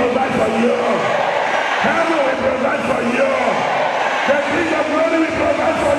provide for you. Heaven will provide for you. The King of Glory will provide for